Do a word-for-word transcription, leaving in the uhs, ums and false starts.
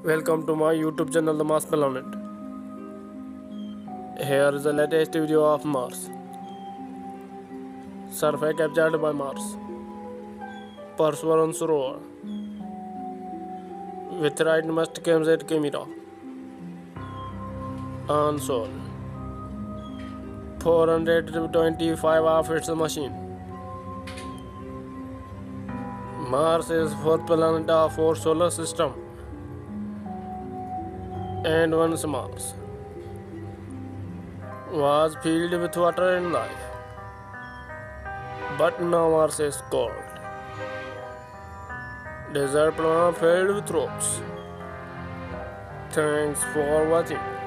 Welcome to my YouTube channel The Mars Planet. Here is the latest video of Mars. Survey captured by Mars. Perseverance rover. With right must comes at camera. Unsolved. four hundred twenty-five of its machine. Mars is fourth planet of our solar system and once Mars was filled with water and life, but now Mars is cold. Desert planet filled with rocks. Thanks for watching.